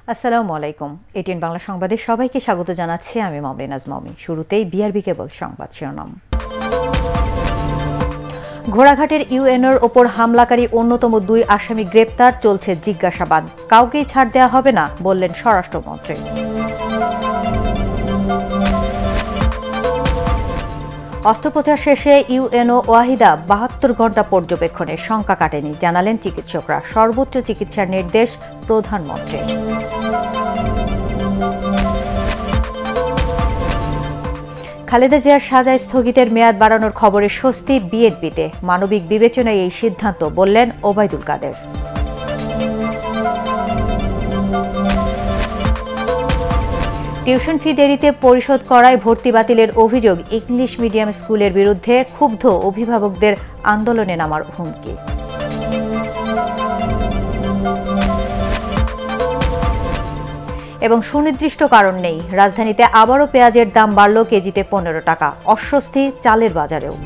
আসসালামু আলাইকুম। এটিএন বাংলা সংবাদে সবাইকে স্বাগত জানাচ্ছি আমি momrenaj মমি। শুরুতেই বিআরবি কেবল সংবাদ শিরোনাম। ঘোড়াঘাটের ইউএনওর ওপর হামলাকারী অন্যতম 2 আসামি গ্রেপ্তার, চলছে জিজ্ঞাসাবাদ। কাউকেই ছাড় দেওয়া হবে না বললেন স্বরাষ্ট্রমন্ত্রী। অস্ত্রোপচার শেষে ইউএনও ওয়াহিদা 72 ঘণ্টা পর্যবেক্ষণে শঙ্কা কাটেনি, জানালেন চিকিৎসকরা। সর্বোচ্চ চিকিৎসার নির্দেশ প্রধানমন্ত্রীর। খালেদা জিয়ার সাজা স্থগিতের মেয়াদ বাড়ানোর খবরে স্বস্তি বিএনপিতে। মানবিক বিবেচনায় এই সিদ্ধান্ত, বললেন ওবায়দুল কাদের। টিউশন ফি দেরিতে পরিশোধ করায় ভর্তি বাতিলের অভিযোগ। ইংলিশ মিডিয়াম স্কুলের বিরুদ্ধে ক্ষুব্ধ অভিভাবকদের আন্দোলনে নামার হুমকি। এবং সুনির্দিষ্ট কারণ নেই, রাজধানীতে আবারও পেঁয়াজের দাম বাড়ল কেজিতে 15 টাকা। অস্বস্তি চালের বাজারেও।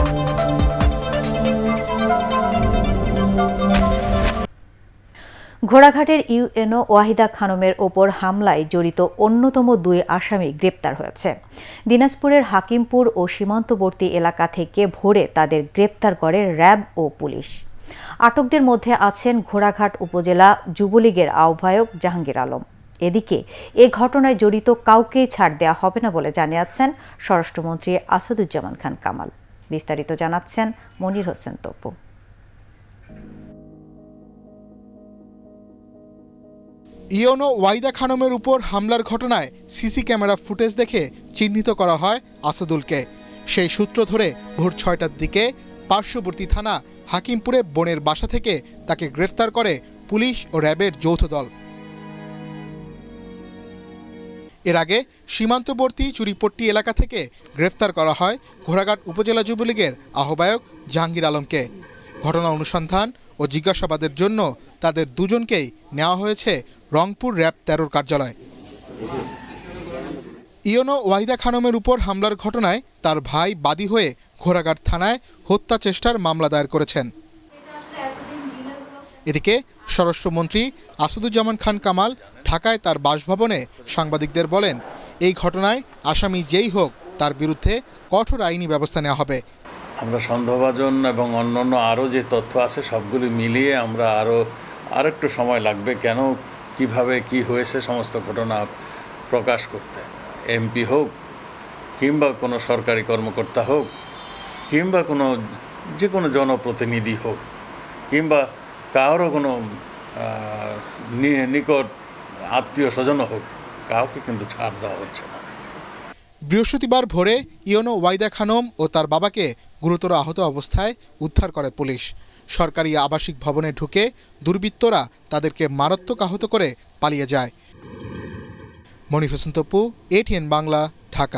ঘোড়াঘাটের ইউএনও ওয়াহিদা খানমের ওপর হামলায় জড়িত অন্যতম 2 আসামি গ্রেপ্তার হয়েছে। দিনাজপুরের হাকিমপুর ও সীমান্তবর্তী এলাকা থেকে ভোরে তাদের গ্রেপ্তার করে র্যাব ও পুলিশ। আটকদের মধ্যে আছেন ঘোড়াঘাট উপজেলা যুবলীগের আহ্বায়ক জাহাঙ্গীর আলম। এদিকে এ ঘটনায় জড়িত কাউকেই ছাড় দেওয়া হবে না বলে জানিয়েছেন স্বরাষ্ট্রমন্ত্রী আসাদুজ্জামান খান কামাল। বিস্তারিত জানাচ্ছেন মনির হোসেন তপু। ইউএনও ওয়াহিদা খানমের উপর হামলার ঘটনায় সিসি ক্যামেরা ফুটেজ দেখে চিহ্নিত করা হয় আসাদুলকে। সেই সূত্র ধরে ভোর 6টার দিকে পার্শ্ববর্তী থানা হাকিমপুরে বোনের বাসা থেকে তাকে গ্রেফতার করে পুলিশ ও র্যাবের যৌথ দল। এর আগে সীমান্তবর্তী চুরিপট্টি এলাকা থেকে গ্রেফতার করা হয় ঘোড়াঘাট উপজেলা যুবলীগের আহ্বায়ক জাহাঙ্গীর আলমকে। ঘটনা অনুসন্ধান ও জিজ্ঞাসাবাদের জন্য তাদের দুজনকেই নেওয়া হয়েছে রংপুর র্যাব 13 কার্যালয়। ইউএনও ওয়াহিদা খানমের উপর হামলার ঘটনায় তার ভাই বাদী হয়ে ঘোড়াঘাট থানায় হত্যা চেষ্টার মামলা দায়ের করেছেন। এদিকে স্বরাষ্ট্রমন্ত্রী আসাদুজ্জামান খান কামাল ঢাকায় তার বাসভবনে সাংবাদিকদের বলেন, এই ঘটনায় আসামি যেই হোক তার বিরুদ্ধে কঠোর আইনি ব্যবস্থা নেওয়া হবে। আমরা সন্দেহভাজন এবং অন্যান্য আরও যে তথ্য আছে সবগুলি মিলিয়ে আমরা আরেকটু সময় লাগবে, কেন কিভাবে কি হয়েছে সমস্ত ঘটনা প্রকাশ করতে। এমপি হোক কিংবা কোনো সরকারি কর্মকর্তা হোক কিংবা যে কোনো জনপ্রতিনিধি হোক কিংবা কারো কোনো নিকট আত্মীয় স্বজন হোক, কাউকে কিন্তু ছাড় দেওয়া হচ্ছে না। বৃহস্পতিবার ভোরে ইউএনও ওয়াহিদা খানম ও তার বাবাকে গুরুতর আহত অবস্থায় উদ্ধার করে পুলিশ। সরকারি আবাসিক ভবনে ঢুকে দুর্বৃত্তরা তাদেরকে মারাত্মক আহত করে পালিয়ে যায়। মনির হোসেন তপু, এটিএন বাংলা, ঢাকা।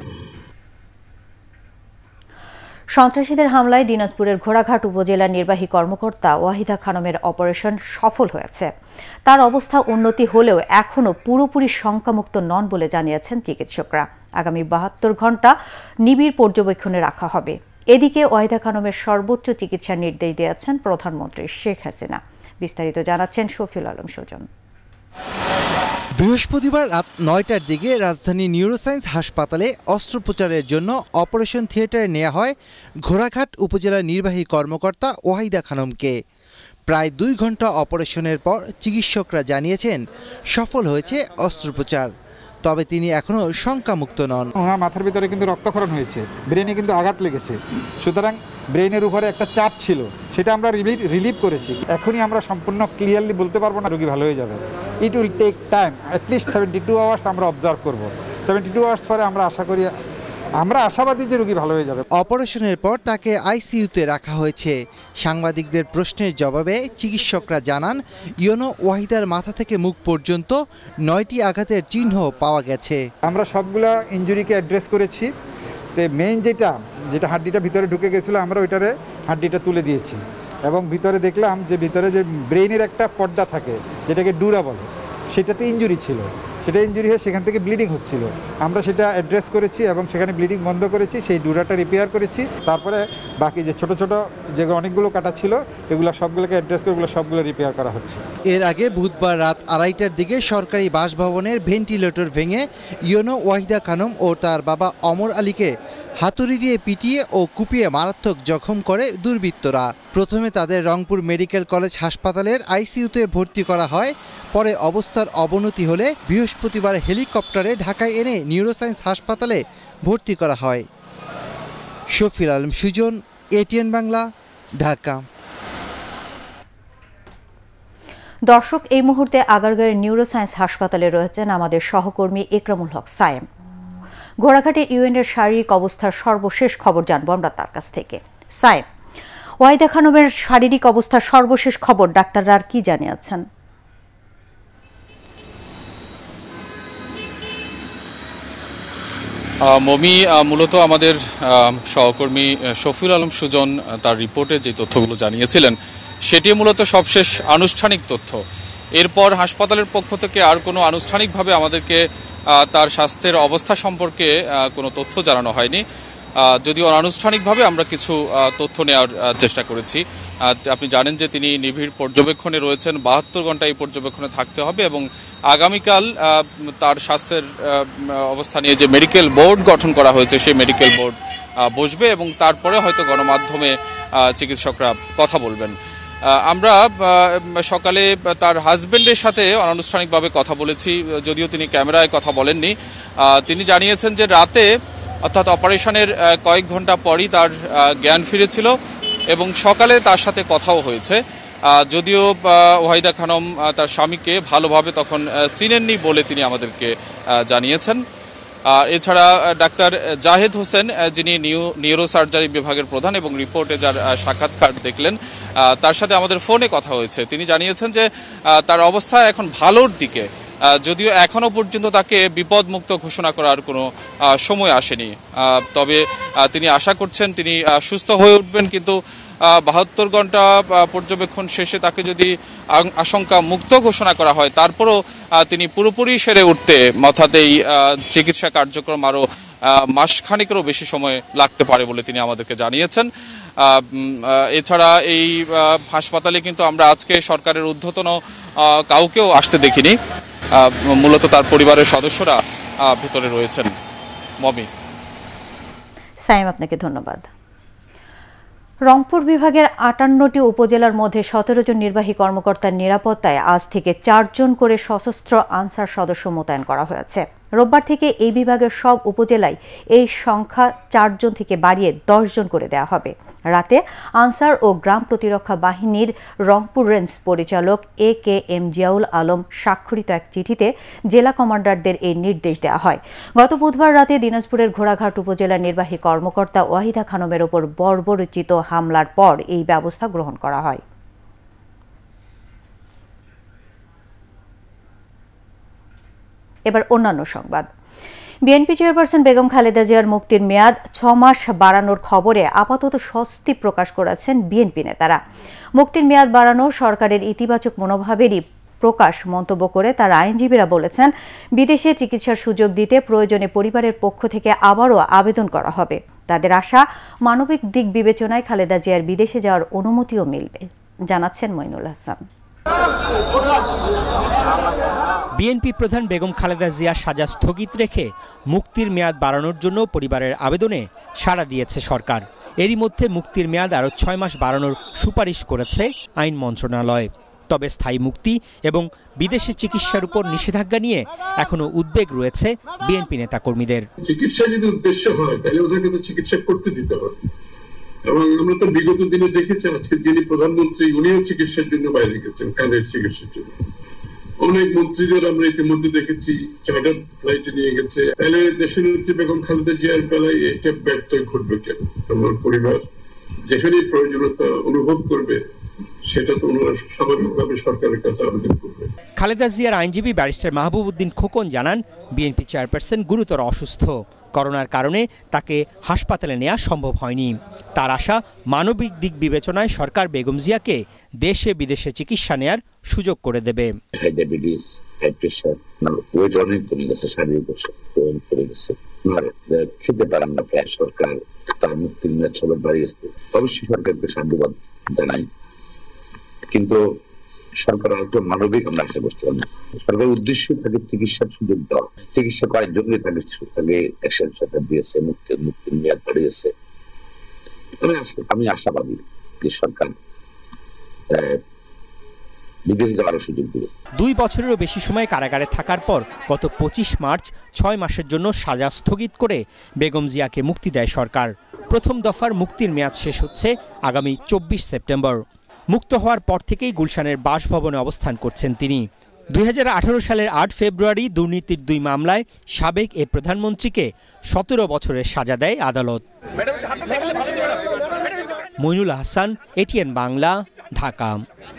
সন্ত্রাসীদের হামলায় দিনাজপুরের ঘোড়াঘাট উপজেলার নির্বাহী কর্মকর্তা ওয়াহিদা খানমের অপারেশন সফল হয়েছে। তার অবস্থা উন্নতি হলেও এখনও পুরোপুরি শঙ্কামুক্ত নন বলে জানিয়েছেন চিকিৎসকরা। আগামী 72 ঘণ্টা নিবিড় পর্যবেক্ষণে রাখা হবে। এদিকে ওয়াহিদা খানমের সর্বোচ্চ চিকিৎসার নির্দেশ দিয়েছেন প্রধানমন্ত্রী শেখ হাসিনা। বিস্তারিত জানাচ্ছেন শফিউল আলম সুজন। বৃহস্পতিবার রাত 9টার দিকে রাজধানী নিউরোসায়েন্স হাসপাতালে অস্ত্রোপচারের জন্য অপারেশন থিয়েটারে নেওয়া হয় ঘোড়াঘাট উপজেলা নির্বাহী কর্মকর্তা ওয়াহিদা খানমকে। প্রায় 2 ঘণ্টা অপারেশনের পর চিকিৎসকরা জানিয়েছেন সফল হয়েছে অস্ত্রোপচার, তবে তিনি এখনও শঙ্কামুক্ত নন। মাথার ভিতরে কিন্তু রক্তক্ষরণ হয়েছে, ব্রেনে কিন্তু আঘাত লেগেছে, সুতরাং ব্রেনের উপরে একটা চাপ ছিল, সেটা আমরা রিলিভ করেছি। এখনই আমরা সম্পূর্ণ ক্লিয়ারলি বলতে পারবো না রোগী ভালো হয়ে যাবে। It will take time, at least 72 hours আমরা অবজার্ভ করব। 72 আওয়ার্স পরে আমরা আশাবাদী যে রোগী ভালো হয়ে যাবে। অপারেশনের পর তাকে আইসিইউতে রাখা হয়েছে। সাংবাদিকদের প্রশ্নের জবাবে চিকিৎসকরা জানান, ইউএনও ওয়াহিদার মাথা থেকে মুখ পর্যন্ত 9টি আঘাতের চিহ্ন পাওয়া গেছে। আমরা সবগুলা ইনজুরিকে অ্যাড্রেস করেছি। তো মেইন যেটা হাড্ডিটা ভিতরে ঢুকে গেছিলো, আমরা ওইটারে হাড্ডিটা তুলে দিয়েছি এবং ভিতরে দেখলাম যে ভিতরে যে ব্রেইনের একটা পর্দা থাকে যেটাকে ডুরা বলে, সেটাতে ইনজুরি ছিল। সেটা ইনজুরি হয়ে সেখান থেকে ব্লিডিং হচ্ছিল। আমরা সেটা অ্যাড্রেস করেছি এবং সেখানে ব্লিডিং বন্ধ করেছি, সেই ডুরাটা রিপেয়ার করেছি। তারপরে বাকি যে ছোট ছোট যেগুলো অনেকগুলো কাটা ছিল এগুলো সবগুলোকে অ্যাড্রেস করে এগুলো সবগুলো রিপেয়ার করা হচ্ছে। এর আগে বুধবার রাত 2:30টার দিকে সরকারি বাসভবনের ভেন্টিলেটর ভেঙে ইয়োনো ওয়াহিদা খানম ও তার বাবা অমর আলীকে হাতুড়ি দিয়ে পিটিয়ে ও কুপিয়ে মারাত্মক জখম করে দুর্বৃত্তরা। প্রথমে তাদের রংপুর মেডিকেল কলেজ হাসপাতালের আইসিইউতে ভর্তি করা হয়, পরে অবস্থার অবনতি হলে বৃহস্পতিবার হেলিকপ্টারে ঢাকায় এনে নিউরোসায়েন্স হাসপাতালে ভর্তি করা হয়। শফিল আলম সুজন, ATN বাংলা, ঢাকা। দর্শক, এই মুহূর্তে আগারগাঁওয়ের নিউরোসায়েন্স হাসপাতালে রয়েছেন আমাদের সহকর্মী একরামুল হক সায়েম। ঘোড়াঘাটে ইউএনের শারীরিক অবস্থার সর্বশেষ খবর জানবো আমরা তার কাছ থেকে। সায়েম, ওয়াহিদা খানমের শারীরিক অবস্থার সর্বশেষ খবর ডাক্তাররা আর কি জানিয়েছেন? মমি, মূলত আমাদের সহকর্মী শফিউল আলম সুজন তার রিপোর্টে যে তথ্যগুলো জানিয়েছিলেন সেটি মূলত সবশেষ আনুষ্ঠানিক তথ্য। এরপর হাসপাতালের পক্ষ থেকে আর কোনো আনুষ্ঠানিকভাবে আমাদেরকে তার স্বাস্থ্যের অবস্থা সম্পর্কে কোনো তথ্য জানানো হয়নি, যদিও অনানুষ্ঠানিকভাবে আমরা কিছু তথ্য নেওয়ার চেষ্টা করেছি। আপনি জানেন যে তিনি নিবিড় পর্যবেক্ষণে রয়েছেন, 72 ঘন্টা এই পর্যবেক্ষণে থাকতে হবে এবং আগামীকাল তার স্বাস্থ্যের অবস্থা নিয়ে যে মেডিকেল বোর্ড গঠন করা হয়েছে সেই মেডিকেল বোর্ড বসবে এবং তারপরে হয়তো গণমাধ্যমে চিকিৎসকরা কথা বলবেন। আমরা সকালে তার হাজবেন্ডের সাথে অনানুষ্ঠানিকভাবে কথা বলেছি, যদিও তিনি ক্যামেরায় কথা বলেননি। তিনি জানিয়েছেন যে রাতে অর্থাৎ অপারেশনের কয়েক ঘন্টা পরই তার জ্ঞান ফিরেছিল এবং সকালে তার সাথে কথাও হয়েছে, যদিও ওয়াহিদা খানম তার স্বামীকে ভালোভাবে তখন চিনেননি বলে তিনি আমাদেরকে জানিয়েছেন। এছাড়া ডাক্তার জাহেদ হোসেন, যিনি নিউরোসার্জারি বিভাগের প্রধান এবং রিপোর্টে যার সাক্ষাৎকার দেখলেন, তার সাথে আমাদের ফোনে কথা হয়েছে। তিনি জানিয়েছেন যে তার অবস্থা এখন ভালোর দিকে, যদিও এখনো পর্যন্ত তাকে বিপদমুক্ত ঘোষণা করার কোনো সময় আসেনি। তবে তিনি আশা করছেন তিনি সুস্থ হয়ে উঠবেন, কিন্তু 72 ঘন্টা পর্যবেক্ষণ শেষে তাকে যদি আশঙ্কা মুক্ত ঘোষণা করা হয় তারপরও তিনি পুরোপুরি সেরে উঠতে অর্থাৎই চিকিৎসা কার্যক্রম আরও মাসখানেকেরও বেশি সময় লাগতে পারে বলে তিনি আমাদেরকে জানিয়েছেন। এছাড়া এই হাসপাতালে কিন্তু আমরা আজকে সরকারের ঊর্ধ্বতন কাউকেও আসতে দেখিনি, মূলত তার পরিবারের সদস্যরা ভিতরে রয়েছেন। মমি। সাইম, আপনাকে ধন্যবাদ। রংপুর বিভাগের 58টি উপজেলার মধ্যে 17 জন নির্বাহী কর্মকর্তার নিরাপত্তায় আজ থেকে 4 জন করে সশস্ত্র আনসার সদস্য মোতায়েন করা হয়েছে। রোববার থেকে এই বিভাগের সব উপজেলায় এই সংখ্যা 4 জন থেকে বাড়িয়ে 10 জন করে দেওয়া হবে। রাতে আনসার ও গ্রাম প্রতিরক্ষা বাহিনীর রংপুর রেঞ্জ পরিচালক AKM জিয়াউল আলম স্বাক্ষরিত এক চিঠিতে জেলা কমান্ডারদের এই নির্দেশ দেওয়া হয়। গত বুধবার রাতে দিনাজপুরের ঘোড়াঘাট উপজেলার নির্বাহী কর্মকর্তা ওয়াহিদা খানমের ওপর বর্বরোচিত হামলার পর এই ব্যবস্থা গ্রহণ করা হয়। এবার অন্যান্য সংবাদ। বিএনপি চেয়ারপারসন বেগম খালেদা জিয়ার মুক্তির মেয়াদ 6 মাস বাড়ানোর খবরে আপাতত স্বস্তি প্রকাশ করেছেন বিএনপি নেতারা। মুক্তির মেয়াদ বাড়ানো সরকারের ইতিবাচক মনোভাবেরই প্রকাশ মন্তব্য করে তার আইনজীবীরা বলেছেন, বিদেশে চিকিৎসার সুযোগ দিতে প্রয়োজনে পরিবারের পক্ষ থেকে আবারও আবেদন করা হবে। তাদের আশা, মানবিক দিক বিবেচনায় খালেদা জিয়ার বিদেশে যাওয়ার অনুমতিও মিলবে, জানাচ্ছেন মইনুল হাসান। বিএনপি প্রধান বেগম খালেদা জিয়ার সাজা স্থগিত রেখে মুক্তির মেয়াদ বাড়ানোর জন্য পরিবারের আবেদনে সাড়া দিয়েছে সরকার। এরই মধ্যে মুক্তির মেয়াদ আরও 6 মাস বাড়ানোর সুপারিশ করেছে আইন মন্ত্রণালয়। তবে স্থায়ী মুক্তি এবং বিদেশে চিকিৎসার উপর নিষেধাজ্ঞা নিয়ে এখনো উদ্বেগ রয়েছে বিএনপি নেতাকর্মীদের। চিকিৎসা যদি উদ্দেশ্য হয় তাহলে ওদেরকে তো চিকিৎসা করতে দিতে হবে, এবং আমরা তো বিগত দিনে দেখেছি আজকে যিনি প্রধানমন্ত্রী উনিও চিকিৎসার জন্য বাইরে গেছেন, কানের চিকিৎসার জন্য। অনেক মন্ত্রীদের আমরা ইতিমধ্যে দেখেছি চার্টার ফ্লাইটে নিয়ে গেছে। তাহলে দেশের নেত্রী বেগম খালেদা জিয়ার বেলায় এটা ব্যর্থ ঘটবে কেন? আমার পরিবার যেখানে প্রয়োজনীয়তা অনুভব করবে সেটা তো ওনারা স্বাভাবিকভাবে সরকারের কাছে আবেদন করবে। খালেদা জিয়ার আইনজীবী ব্যারিস্টার মাহবুব উদ্দিন খোকন জানান, বিএনপি চেয়ারপারসন গুরুতর অসুস্থ, করোনার কারণে তাকে হাসপাতালে নেওয়া সম্ভব হয়নি। তার আশা, মানবিক দিক বিবেচনায় সরকার বেগম জিয়াকে দেশে বিদেশে চিকিৎসা নেয়ার সুযোগ করে দেবে। ডায়াবেটিস, হাই প্রেশার, ওয়েট অনেক কমে গেছে, শারীরিক করে গেছে, খেতে পারেন না প্রায়। সরকার তার মুক্তির মেয়াদ সবাই বাড়িয়েছে, অবশ্যই সরকারকে সাধুবাদ জানাই, কিন্তু সরকার একটু মানবিক আমরা আশা করছিলাম। সরকারের উদ্দেশ্য তাকে চিকিৎসার সুযোগ দেওয়া, চিকিৎসা করার জন্য তাকে অ্যাকশন সরকার দিয়েছে, মুক্তির মেয়াদ বাড়িয়েছে। আমি আশাবাদী যে সরকার বিদেশে যাওয়ার সুযোগ দিবে। 2 বছরেরও বেশি সময় কারাগারে থাকার পর গত 25 মার্চ 6 মাসের জন্য সাজা স্থগিত করে বেগম জিয়াকে মুক্তি দেয় সরকার। প্রথম দফার মুক্তির মেয়াদ শেষ হচ্ছে আগামী 24 সেপ্টেম্বর। মুক্ত হওয়ার পর থেকেই গুলশানের বাসভবনে অবস্থান করছেন তিনি। 2018 সালের 8 ফেব্রুয়ারি দুর্নীতির 2 মামলায় সাবেক এ প্রধানমন্ত্রীকে 17 বছরের সাজা দেয় আদালত। মইনুল হাসান, ATN বাংলা, ঢাকা।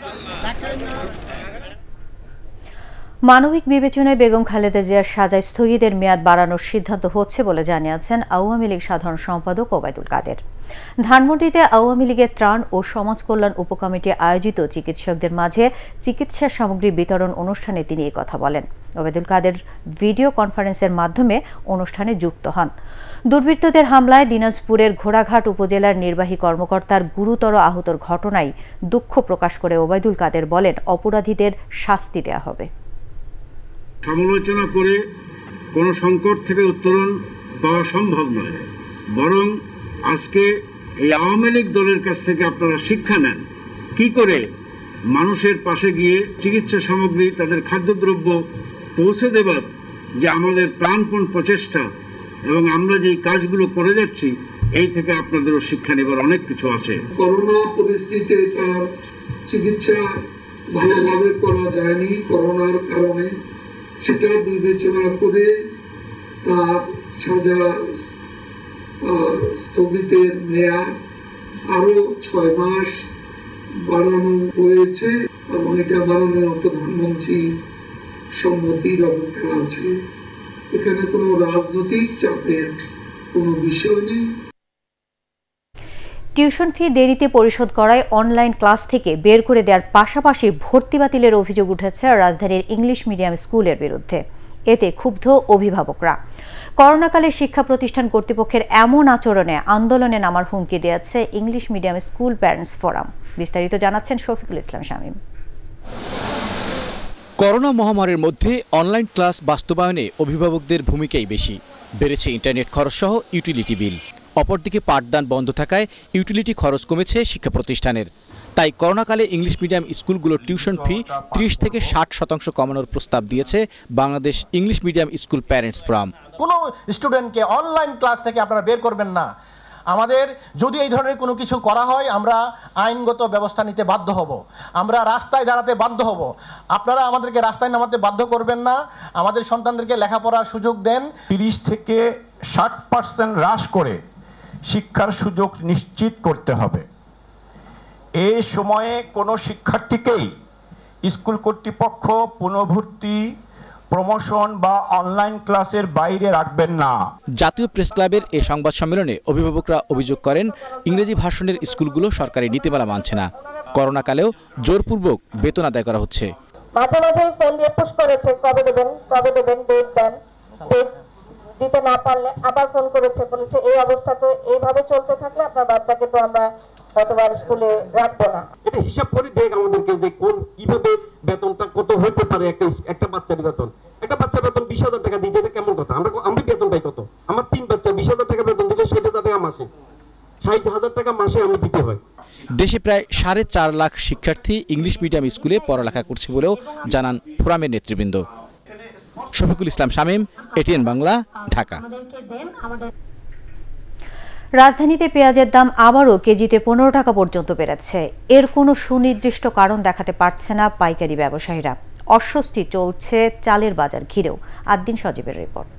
মানবিক বিবেচনায় বেগম খালেদা জিয়ার সাজা স্থগিতের মেয়াদ বাড়ানোর সিদ্ধান্ত হচ্ছে বলে জানিয়েছেন আওয়ামী লীগ সাধারণ সম্পাদক ওবায়দুল কাদের। ধানমন্ডিতে আওয়ামী লীগের ত্রাণ ও সমাজ কল্যাণ উপকমিটি আয়োজিত চিকিৎসকদের মাঝে চিকিৎসা সামগ্রী বিতরণ অনুষ্ঠানে তিনি এই কথা বলেন। ওবায়দুল কাদের ভিডিও কনফারেন্সের মাধ্যমে অনুষ্ঠানে যুক্ত হন। দুর্বৃত্তদের হামলায় দিনাজপুরের ঘোড়াঘাট উপজেলার নির্বাহী কর্মকর্তার গুরুতর আহতর ঘটনায় দুঃখ প্রকাশ করে ওবায়দুল কাদের বলেন, অপরাধীদের শাস্তি দেওয়া হবে। সমালোচনা করে কোনো সংকট থেকে উত্তরণ পাওয়া সম্ভব নয়, বরং আজকে এই আওয়ামী লীগ দলের কাছ থেকে আপনারা শিক্ষা নেন কি করে মানুষের পাশে গিয়ে চিকিৎসা সামগ্রী, তাদের খাদ্যদ্রব্য পৌঁছে দেবার যে আমাদের প্রাণপণ প্রচেষ্টা এবং আমরা যে কাজগুলো করে যাচ্ছি, এই থেকে আপনাদেরও শিক্ষা নেবার অনেক কিছু আছে। করোনা পরিস্থিতিতে তার চিকিৎসা ভালোভাবে করা যায়নি করোনার কারণে, সেটা বিবেচনা করে তার সাজা স্থগিতের মেয়াদ আরো 6 মাস বাড়ানো হয়েছে এবং এটা মাননীয় প্রধানমন্ত্রী সম্মতির অপেক্ষা আছে। এখানে কোনো রাজনৈতিক চাপের কোনো বিষয় নেই। টিউশন ফি দেরিতে পরিশোধ করায় অনলাইন ক্লাস থেকে বের করে দেওয়ার পাশাপাশি ভর্তি বাতিলের অভিযোগ উঠেছে রাজধানীর ইংলিশ মিডিয়াম স্কুলের বিরুদ্ধে। এতে ক্ষুব্ধ অভিভাবকরা। করোনাকালে শিক্ষা প্রতিষ্ঠান কর্তৃপক্ষের এমন আচরণে আন্দোলনে নামার হুমকি দিয়েছে English medium school parents forum. বিস্তারিত জানাচ্ছেন শফিকুল ইসলাম শামীম। করোনা মহামারীর মধ্যে অনলাইন ক্লাস বাস্তবায়নে অভিভাবকদের ভূমিকাই বেশি। বেড়েছে ইন্টারনেট খরচ সহ ইউটিলিটি বিল। অপরদিকে পাঠদান বন্ধ থাকায় ইউটিলিটি খরচ কমেছে শিক্ষা প্রতিষ্ঠানের। তাই করোনাকালে ইংলিশ মিডিয়াম স্কুলগুলোর টিউশন ফি 30 থেকে 60% কমানোর প্রস্তাব দিয়েছে Bangladesh English medium school parents forum. কোনো স্টুডেন্টকে অনলাইন ক্লাস থেকে আপনারা বের করবেন না। আমাদের যদি এই ধরনের কোনো কিছু করা হয়, আমরা আইনগত ব্যবস্থা নিতে বাধ্য হব, আমরা রাস্তায় দাঁড়াতে বাধ্য হব। আপনারা আমাদেরকে রাস্তায় নামাতে বাধ্য করবেন না। আমাদের সন্তানদেরকে লেখাপড়ার সুযোগ দেন। 30 থেকে 60% হ্রাস করে শিক্ষার সুযোগ নিশ্চিত করতে হবে। এই সময়ে কোনো শিক্ষার্থীকেই স্কুল কর্তৃপক্ষ পুনর্ভর্তি, প্রমোশন বা অনলাইন ক্লাসের বাইরে রাখবেন না। জাতীয় প্রেস ক্লাবের এই সংবাদ সম্মেলনে অভিভাবকরা অভিযোগ করেন, ইংরেজি ভাষণের স্কুলগুলো সরকারি নীতিমালা মানছে না। করোনাকালেও জোরপূর্বক বেতন আদায় করা হচ্ছে। মাঝে মাঝে ফোন দিয়ে পুশ করেছে, কবে দেবেন ডেট দেন, ডেট দিতে না পারলে আবার ফোন করেছে, বলেছে এই অবস্থাতে এইভাবে চলতে থাকলে আপনার বাচ্চাকে তো আমরা গতবার স্কুলে রাখবো না। এটা হিসাব করে দেখ আমাদেরকে যে কোন কিভাবে বেতনটা কত হতে পারে। একটা বাচ্চার বেতন 20,000 টাকা দিতে কেমন কথা? আমি বেতন পাই কত? আমার 3 বাচ্চা 20,000 টাকা বেতন দিলে 60,000 টাকা মাসে, 60,000 টাকা মাসে আমি দিতে হয়। দেশে প্রায় 4.5 লাখ শিক্ষার্থী ইংলিশ মিডিয়াম স্কুলে পড়ালেখা করছে বলেও জানান ফোরামের নেতৃবৃন্দ। শফিকুল ইসলাম শামীম, ATN বাংলা, ঢাকা। রাজধানীতে পেঁয়াজের দাম আবারও কেজিতে 15 টাকা পর্যন্ত বেড়েছে। এর কোনো সুনির্দিষ্ট কারণ দেখাতে পারছে না পাইকারি ব্যবসায়ীরা। অস্বস্তি চলছে চালের বাজার ঘিরেও। আদ্দিন সজীবের রিপোর্ট।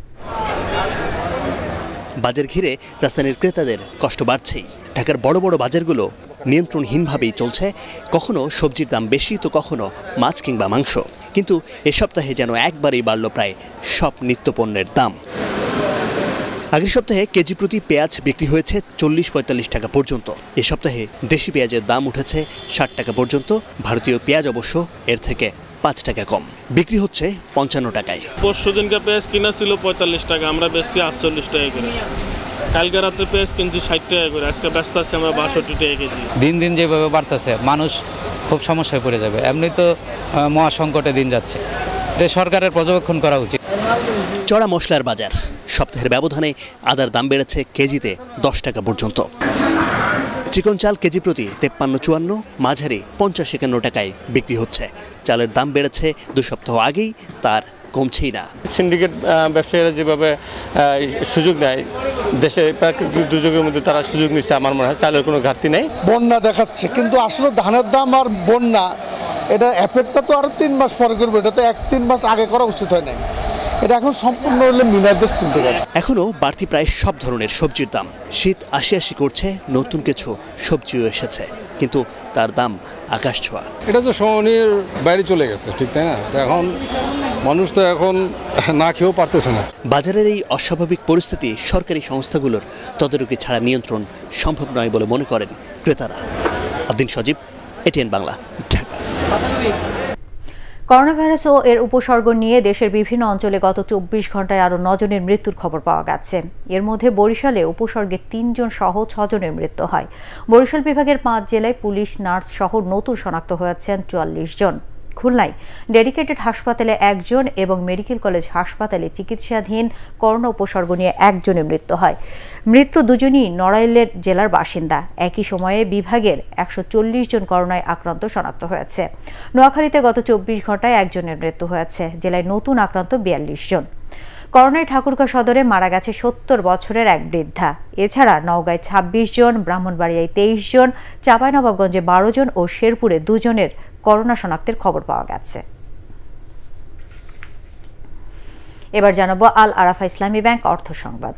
বাজার ঘিরে রাজধানীর ক্রেতাদের কষ্ট বাড়ছেই। ঢাকার বড় বড় বাজারগুলো নিয়ন্ত্রণহীনভাবেই চলছে। কখনো সবজির দাম বেশি, তো কখনো মাছ কিংবা মাংস। কিন্তু এ সপ্তাহে যেন একবারেই বাড়ল প্রায় সব নিত্যপণ্যের দাম। আগের সপ্তাহে কেজি প্রতি পেঁয়াজ বিক্রি হয়েছে 40-45 টাকা পর্যন্ত। এ সপ্তাহে দেশি পেঁয়াজের দাম উঠেছে 60 টাকা পর্যন্ত। ভারতীয় পেঁয়াজ অবশ্য এর থেকে 5 টাকা কম, বিক্রি হচ্ছে 55 টাকায়। পরশু দিনকে পেঁয়াজ কিনা ছিল 45 টাকা, আমরা বেচছি 48 টাকা করে। কালকে রাতে পেঁয়াজ কিনছি 60 টাকা করে, আজকে ব্যস্ত আছি আমরা 62 টাকা কেজি। দিন দিন যেভাবে বাড়তেছে মানুষ খুব সমস্যায় পড়ে যাবে। এমনি তো মহাসংকটে দিন যাচ্ছে, এটা সরকারের পর্যবেক্ষণ করা উচিত। চড়া মশলার বাজার, সপ্তাহের ব্যবধানে আদার দাম বেড়েছে কেজিতে 10 টাকা পর্যন্ত। চিকন চাল কেজি প্রতি 53-54, মাঝারি 50-51 টাকায় বিক্রি হচ্ছে। চালের দাম বেড়েছে 2 সপ্তাহ আগেই, তার কমছেই না। সিন্ডিকেট ব্যবসায়ীরা যেভাবে সুযোগ নেয়, দেশে প্রাকৃতিক দুর্যোগের মধ্যে তারা সুযোগ নিচ্ছে, আমার মনে হয় চালের কোনো ঘাটতি নেই। বন্যা দেখাচ্ছে, কিন্তু আসলে ধানের দাম আর বন্যা এটা এফেক্টটা তো আরো 3 মাস পরে করবে, এটা তো 1-3 মাস আগে করা উচিত হয় না। এটা এখন সম্পূর্ণ হলে মিনারদের সিন্ডিকেট। এখনো বাড়তি প্রায় সব ধরনের সবজির দাম। শীত আসি করছে, নতুন কিছু সবজিও এসেছে, কিন্তু তার দাম আকাশ ছোঁয়া। এটা তো সহনীয় বাইরে চলে গেছে, ঠিক তাই না? এখন মানুষ তো এখন না খেয়েও পারতেছে না। বাজারের এই অস্বাভাবিক পরিস্থিতি সরকারি সংস্থাগুলোর তদারকি ছাড়া নিয়ন্ত্রণ সম্ভব নয় বলে মনে করেন ক্রেতারা। Adin Sajib, ATN Bangla, Dhaka. Corona virus ও এর উপসর্গ নিয়ে দেশের বিভিন্ন অঞ্চলে গত 24 ঘন্টায় আরও 9 জনের মৃত্যুর খবর পাওয়া গেছে। এর মধ্যে বরিশালে উপসর্গে 3 জন সহ 6 জনের মৃত্যু হয়। বরিশাল বিভাগের 5 জেলায় পুলিশ, নার্স সহ নতুন শনাক্ত হয়েছেন 44 জন। খুলনায় ডেডিকেটেড হাসপাতালে 1 জন এবং মেডিকেল কলেজ হাসপাতালে চিকিৎসাধীন করোনা উপসর্গ নিয়ে 1 জনের মৃত্যু হয়। মৃত্যু দুজনই নড়াইলের জেলার বাসিন্দা। একই সময়ে বিভাগের 140 জন করোনায় আক্রান্ত শনাক্ত হয়েছে। নোয়াখালীতে গত 24 ঘন্টায় 1 জনের মৃত্যু হয়েছে। জেলায় নতুন আক্রান্ত 42 জন। করোনায় ঠাকুরগাঁও সদরে মারা গেছে 70 বছরের এক বৃদ্ধা। এছাড়া নওগাঁয় 26 জন, ব্রাহ্মণবাড়িয়ায় 23 জন, চাঁপাইনবাবগঞ্জে 12 জন ও শেরপুরে 2 জনের করোনা শনাক্তের খবর পাওয়া গেছে। এবার জানাবো আল আরাফা ইসলামী ব্যাংক অর্থ সংবাদ।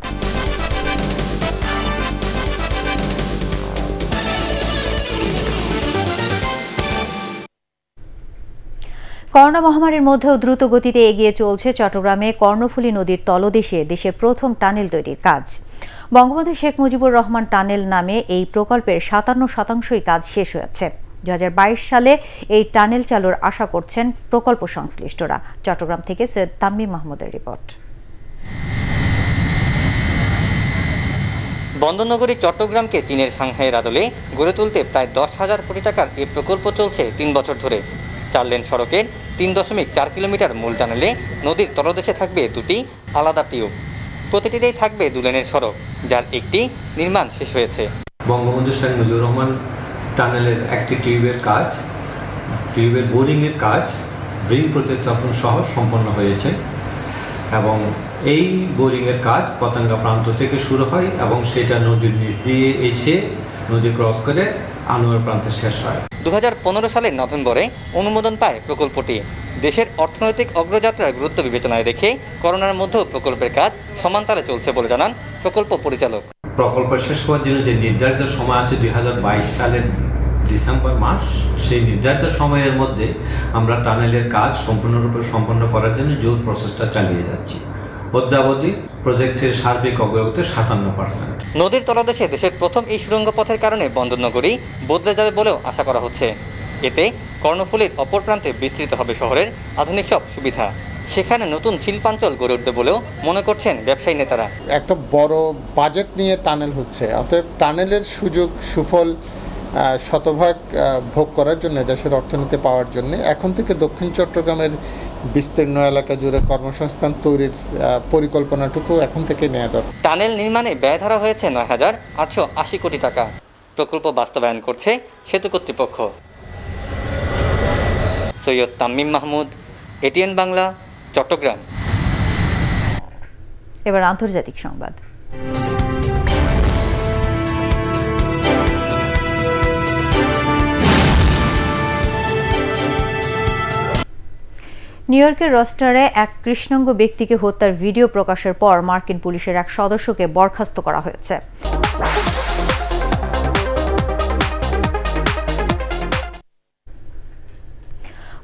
করোনা মহামারীর মধ্যেও দ্রুত গতিতে এগিয়ে চলছে চট্টগ্রামে কর্ণফুলী নদীর তলদেশে দেশের প্রথম টানেল তৈরির কাজ। বঙ্গবন্ধু শেখ মুজিবুর রহমান টানেল নামে এই প্রকল্পের 57% কাজ শেষ হয়েছে। 2022 সালে এই টানেল চালুর আশা করছেন প্রকল্প সংশ্লিষ্টরা। চট্টগ্রাম থেকে সৈয়দ তাম্মিম মাহমুদের রিপোর্ট। বন্দরনগরী চট্টগ্রামকে চীনের সাংহাইয়ের আদলে গড়ে তুলতে প্রায় 10,000 কোটি টাকার এই প্রকল্প চলছে 3 বছর ধরে। 4 লেন সড়কের 3.4 কিলোমিটার মূল টানেলে নদীর তলদেশে থাকবে 2টি আলাদা টিউব। প্রতিটিতেই থাকবে 2 লেনের সড়ক, যার একটি নির্মাণ শেষ হয়েছে। বঙ্গবন্ধু শেখ মুজিবুর রহমান টানেলের একটি টিউবের কাজ, টিউবের বোরিংয়ের কাজ ব্রিং প্রতিস্থাপন সহ সম্পন্ন হয়েছে এবং এই বোরিংয়ের কাজ পতেঙ্গা প্রান্ত থেকে শুরু হয় এবং সেটা নদীর নিচ দিয়ে এসে নদী ক্রস করে আনোয়ার প্রান্তে শেষ হয়। 2015 সালের নভেম্বরে অনুমোদন পায় প্রকল্পটি। দেশের অর্থনৈতিক অগ্রযাত্রার গুরুত্ব বিবেচনায় রেখে করোনার মধ্যেও প্রকল্পের কাজ সমান্তরালে চলছে বলে জানান প্রকল্প পরিচালক। প্রকল্প শেষ হওয়ার জন্য যে নির্ধারিত সময় আছে 2022 সালের ডিসেম্বর মাস, সেই নির্ধারিত সময়ের মধ্যে আমরা টানেলের কাজ সম্পূর্ণরূপে সম্পন্ন করার জন্য জোর প্রচেষ্টা চালিয়ে যাচ্ছি। অদ্যাবধি প্রজেক্টের সার্বিক অগ্রগতি 57%। নদীর তলদেশে দেশের প্রথম এই সুড়ঙ্গ পথের কারণে বন্দরনগরী বদলে যাবে বলেও আশা করা হচ্ছে। এতে কর্ণফুলীর অপর প্রান্তে বিস্তৃত হবে শহরের আধুনিক সব সুবিধা। সেখানে নতুন শিল্পাঞ্চল গড়ে উঠবে বলেও মনে করছেন ব্যবসায়ী নেতারা। একটা বড় বাজেট নিয়ে টানেল হচ্ছে, অতএব টানেলের সুযোগ সুফল শতভাগ ভোগ করার জন্য, দেশের অর্থনীতি পাওয়ার জন্য এখন থেকে দক্ষিণ চট্টগ্রামের বিস্তীর্ণ এলাকা জুড়ে কর্মসংস্থান তৈরির পরিকল্পনাটুকু এখন থেকে নেওয়া দরকার। টানেল নির্মাণে ব্যয় ধরা হয়েছে 9,880 কোটি টাকা। প্রকল্প বাস্তবায়ন করছে সেতু কর্তৃপক্ষ। সৈয়দ তাম্মিম মাহমুদ, ATN বাংলা, চট্টগ্রাম। এবার আন্তর্জাতিক সংবাদ। নিউ ইয়র্কের রস্টারে এক কৃষ্ণাঙ্গ ব্যক্তিকে হত্যার ভিডিও প্রকাশের পর মার্কিন পুলিশের এক সদস্যকে বরখাস্ত করা হয়েছে।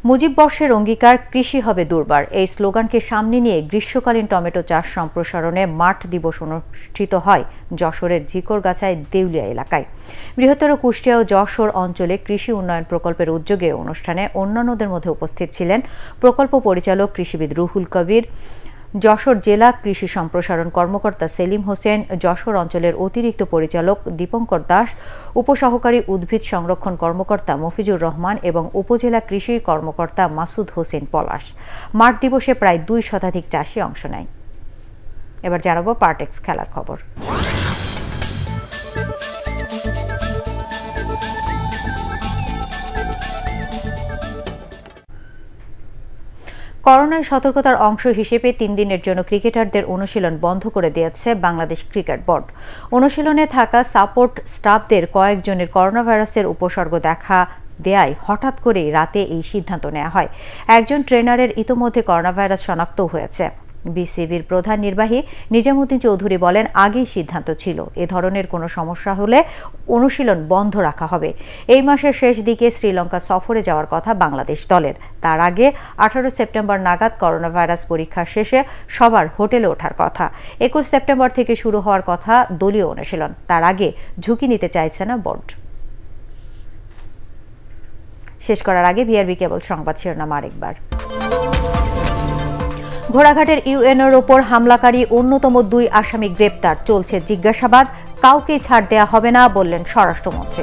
মুজিব বর্ষের অঙ্গীকার কৃষি হবে দুর্বার এই স্লোগানকে সামনে নিয়ে গ্রীষ্মকালীন টমেটো চাষ সম্প্রসারণে মাঠ দিবস অনুষ্ঠিত হয় যশোরের জিকরগাছায় দেউলিয়া এলাকায়। বৃহত্তর কুষ্টিয়া ও যশোর অঞ্চলে কৃষি উন্নয়ন প্রকল্পের উদ্যোগে অনুষ্ঠানে অন্যান্যদের মধ্যে উপস্থিত ছিলেন প্রকল্প পরিচালক কৃষিবিদ রুহুল কবির, যশোর জেলা কৃষি সম্প্রসারণ কর্মকর্তা সেলিম হোসেন, যশোর অঞ্চলের অতিরিক্ত পরিচালক দীপঙ্কর দাস, উপসহকারী উদ্ভিদ সংরক্ষণ কর্মকর্তা মফিজুর রহমান এবং উপজেলা কৃষি কর্মকর্তা মাসুদ হোসেন পলাশ। মাঠ দিবসে প্রায় 2 শতাধিক চাষি অংশ নেয়। এবার জানাবো পার্টেক্স খেলার খবর। করোনায় সতর্কতার অংশ হিসেবে 3 দিনের জন্য ক্রিকেটারদের অনুশীলন বন্ধ করে দিয়েছে বাংলাদেশ ক্রিকেট বোর্ড। অনুশীলনে থাকা সাপোর্ট স্টাফদের কয়েকজনের করোনা ভাইরাসের উপসর্গ দেখা দেয়ায় হঠাৎ করেই রাতে এই সিদ্ধান্ত নেওয়া হয়। একজন ট্রেনারের ইতোমধ্যে করোনা ভাইরাস শনাক্ত হয়েছে। বিসিবির প্রধান নির্বাহী নিজামুদ্দিন চৌধুরী বলেন, আগেই সিদ্ধান্ত ছিল এ ধরনের কোনো সমস্যা হলে অনুশীলন বন্ধ রাখা হবে। এই মাসের শেষ দিকে শ্রীলঙ্কা সফরে যাওয়ার কথা বাংলাদেশ দলের। তার আগে 18 সেপ্টেম্বর নাগাদ করোনা ভাইরাস পরীক্ষা শেষে সবার হোটেলে ওঠার কথা। 21 সেপ্টেম্বর থেকে শুরু হওয়ার কথা দলীয় অনুশীলন। তার আগে ঝুঁকি নিতে চাইছে না বোর্ড। শেষ করার আগে বিআরবি কেবল সংবাদ শিরোনাম আরেকবার। ঘোড়াঘাটের ইউএনওর ওপর হামলাকারী অন্যতম 2 আসামি গ্রেপ্তার, চলছে জিজ্ঞাসাবাদ, কাউকে ছাড় দেয়া হবে না বললেন স্বরাষ্ট্রমন্ত্রী।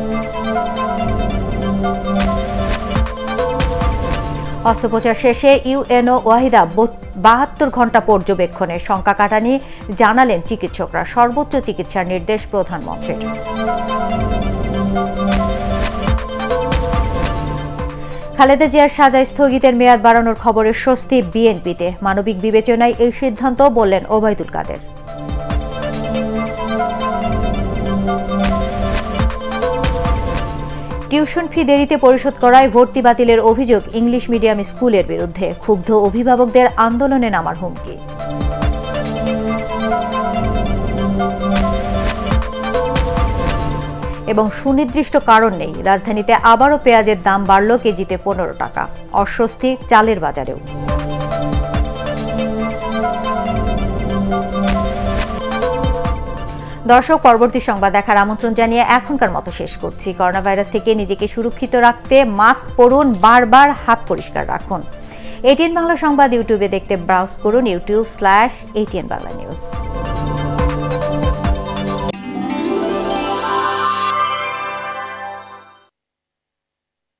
অস্ত্রোপচার শেষে ইউএনও ওয়াহিদা 72 ঘণ্টা পর্যবেক্ষণে শঙ্কা কাটানি জানালেন চিকিৎসকরা। সর্বোচ্চ চিকিৎসার নির্দেশ প্রধানমন্ত্রীর। খালেদা জিয়ার সাজা স্থগিতের মেয়াদ বাড়ানোর খবরে স্বস্তি বিএনপিতে। মানবিক বিবেচনায় এই সিদ্ধান্ত বললেন ওবায়দুল কাদের। টিউশন ফি দেরিতে পরিশোধ করায় ভর্তি বাতিলের অভিযোগ ইংলিশ মিডিয়াম স্কুলের বিরুদ্ধে। ক্ষুব্ধ অভিভাবকদের আন্দোলনে নামার হুমকি। এবং সুনির্দিষ্ট কারণ নেই, রাজধানীতে আবারও পেঁয়াজের দাম বাড়ল কেজিতে 15 টাকা। অস্বস্তি চালের বাজারেও। দর্শক, পরবর্তী সংবাদ দেখার আমন্ত্রণ জানিয়ে এখনকার মতো শেষ করছি। করোনা ভাইরাস থেকে নিজেকে সুরক্ষিত রাখতে মাস্ক পরুন, বারবার হাত পরিষ্কার রাখুন। এটিএন বাংলা সংবাদ ইউটিউবে দেখতে ব্রাউজ করুন youtube/ATN Bangla News।